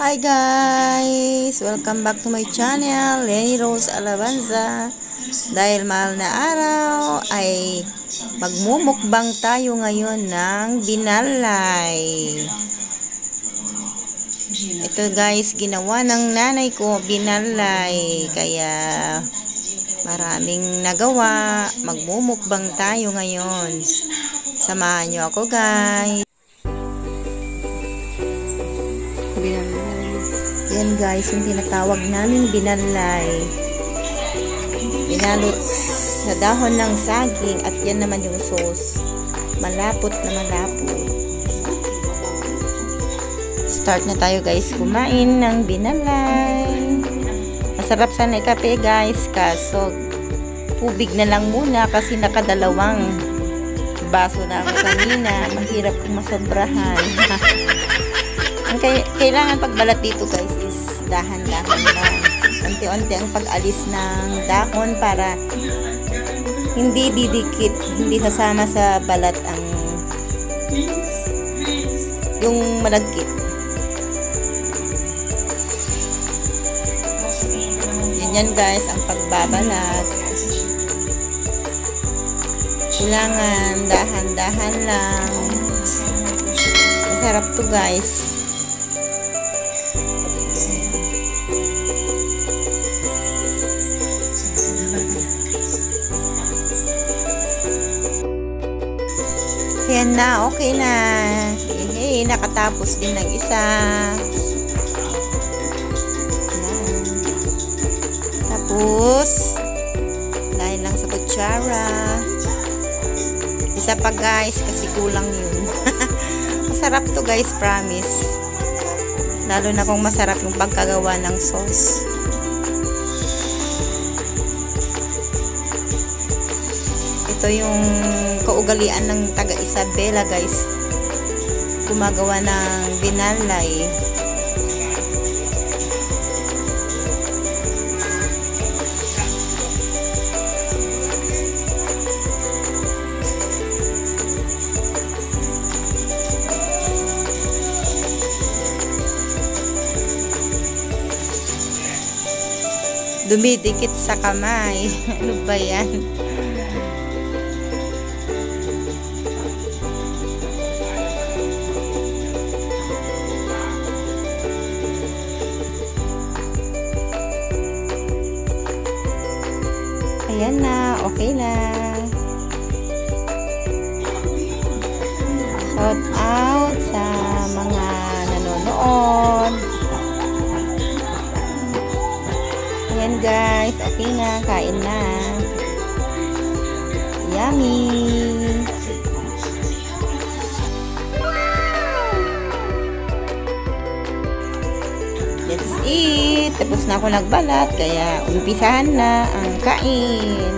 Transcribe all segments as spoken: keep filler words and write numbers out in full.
Hi guys! Welcome back to my channel, Lenny Rose Alabanza. Dahil mahal na araw ay magmumukbang tayo ngayon ng binalay. Ito guys, ginawa ng nanay ko binalay. Kaya maraming nagawa. Magmumukbang tayo ngayon. Samahan nyo ako guys. Binalay. Yan guys, yung tinatawag namin binalay. Binalot sa dahon ng saging at yan naman yung sauce. Malapot na malapot. Start na tayo guys kumain ng binalay. Masarap sana ikape guys, kaso tubig na lang muna kasi nakadalawang baso na ako kanina. Mahirap kung masobrahan. Ang kailangan pagbalat dito guys is dahan-dahan lang. Unti-unti ang pag-alis ng dahon para hindi didikit, hindi sasama sa balat ang yung malagkit. Yan yan guys ang pagbabalat. Kailangan dahan-dahan lang. Masarap to guys. Ayan na, okay na. Hey, nakatapos din ng isa. Ayan. Tapos, dahil lang sa kutsara. Isa pa guys, kasi kulang yun. Masarap to guys, promise. Lalo na kung masarap yung pagkagawa ng sauce. Ito yung kaugalian ng taga Isabela guys, gumagawa ng binalay. Dumidikit sa kamay. Ano ba yan? Ayan na, okay na. Shout out sa mga nanonood. Ayan guys, okay na, kain na. Yummy! That's it. Tapos na ako nagbalat, kaya umpisahan na ang kain.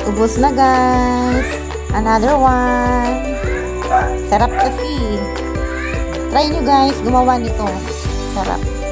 Ubos na guys. Another one. Sarap kasi. Try nyo guys, gumawa nito. Sarap.